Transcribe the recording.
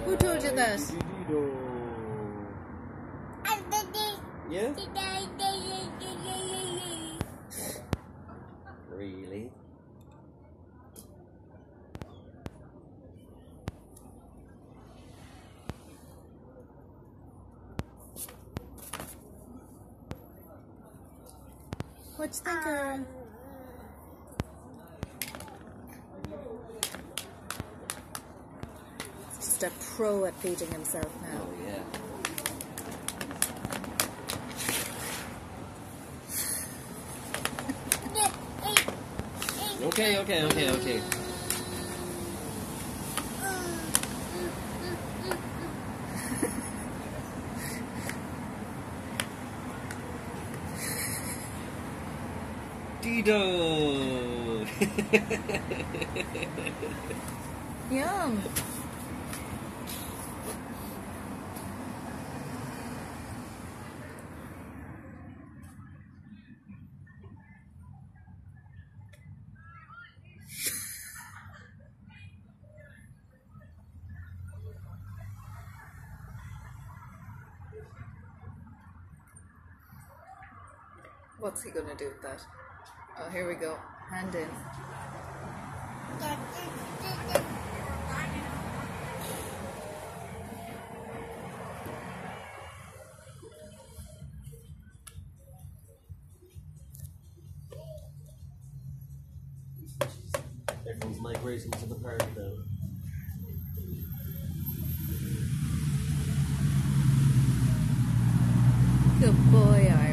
Who told you that? Yeah? Really? What do you think, Ayra? Just a pro at feeding himself now. Oh, yeah. Okay. Dido! Yum. What's he gonna do with that? Oh, here we go. Hand in. Everyone's migrating to the park now. Good boy, Ayra.